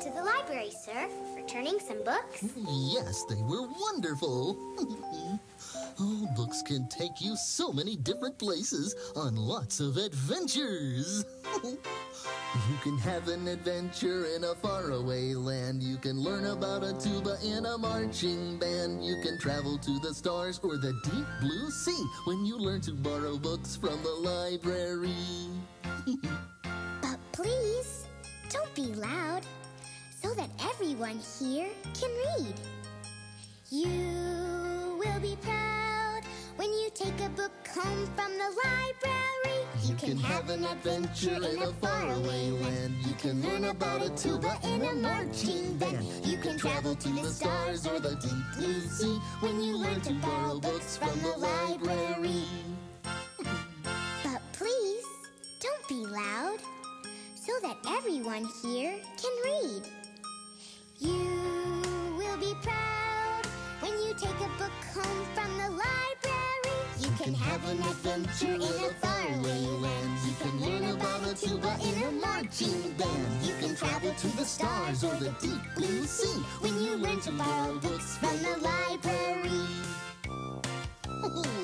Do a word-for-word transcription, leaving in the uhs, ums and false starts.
to the library, sir, returning some books. Yes, they were wonderful. Oh, books can take you so many different places on lots of adventures. You can have an adventure in a faraway land. You can learn about a tuba in a marching band. You can travel to the stars or the deep blue sea when you learn to borrow books from the library. But please, don't be loud, so that everyone here can read. You will be proud when you take a book home from the library. You can have an adventure in a faraway land. You can learn about a tuba in a marching band. You can travel to the stars or the deep blue sea when you learn to borrow books from the library. But please, don't be loud, so that everyone here can read. You will be proud when you take a book home from the library. You can have an adventure in a faraway land. You can learn about a tuba in a marching band. You can travel to the stars or the deep blue sea when you learn to borrow books from the library.